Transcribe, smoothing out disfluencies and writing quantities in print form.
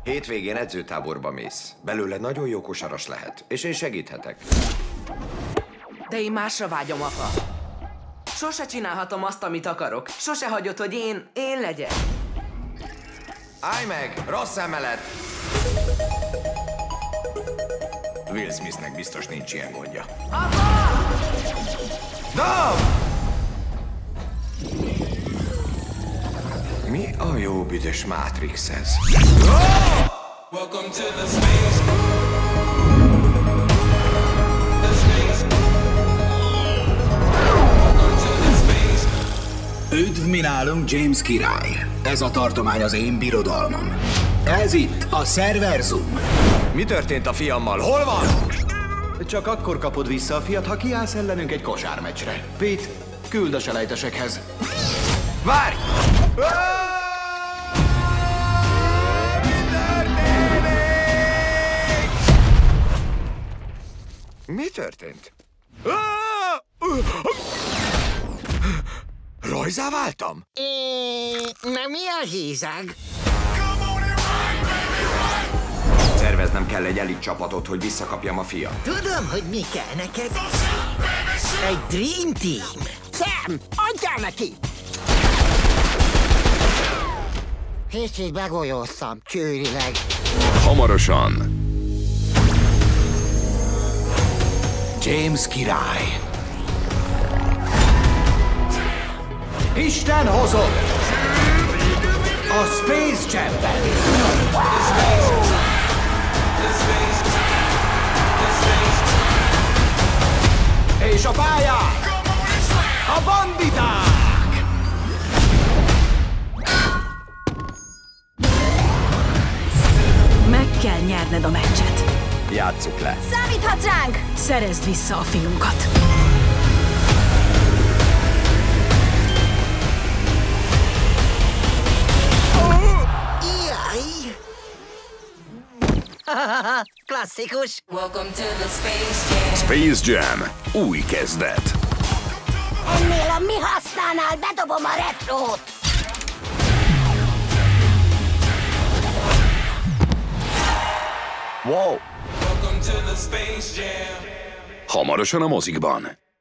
Hétvégén edzőtáborba mész. Belőle nagyon jó kosaras lehet, és én segíthetek. De én másra vágyom, apa. Sose csinálhatom azt, amit akarok. Sose hagyod, hogy én legyek. Állj meg! Rossz emelet! Will Smithnek biztos nincs ilyen gondja. Apa! Dom! Mi a jó büdös Matrix ez? Welcome to the space. Üdv mi nálunk, James király! Ez a tartomány az én birodalmam. Ez itt a Szerverzum. Mi történt a fiammal? Hol van? Csak akkor kapod vissza a fiat, ha kiállsz ellenünk egy kosármeccsre. Pete, küld a selejtesekhez. Várj! Mi történt? Rajzá váltam? Na mi a hízag? Szerveznem kell egy elit csapatot, hogy visszakapjam a fiat. Tudom, hogy mi kell neked. Egy Dream Team. Sam, adjál neki! Kicsit begolyóztam, csőrileg. Hamarosan. James király. Isten hozott! A Space Jam-ben! És a pályák! A banditák! Meg kell nyerned a meccset. Játsszuk le. Számíthatsz ránk! Szerezd vissza a fiunkat. Jaj! Klasszikus! Welcome to the Space Jam. Space Jam. Új kezdet. Ennél a mi használnál bedobom a retrót! Wow. Welcome to the Space Jam. Hamarosan a mozikban.